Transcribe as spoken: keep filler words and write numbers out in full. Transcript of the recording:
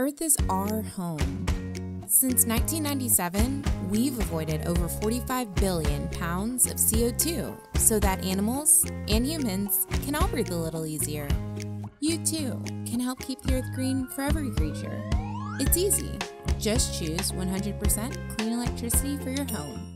Earth is our home. Since nineteen ninety-seven, we've avoided over forty-five billion pounds of C O two so that animals and humans can all breathe a little easier. You too can help keep the Earth green for every creature. It's easy. Just choose one hundred percent clean electricity for your home.